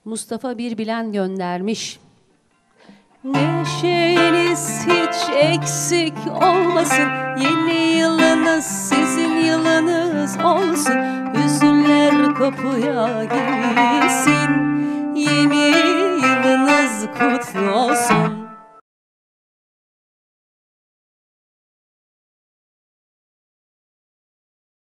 Mustafa Birbilen göndermiş. Neşeniz hiç eksik olmasın, yeni yılınız sizin yılınız olsun. Hüzünler kapıya gelsin, yeni yılınız kutlu olsun.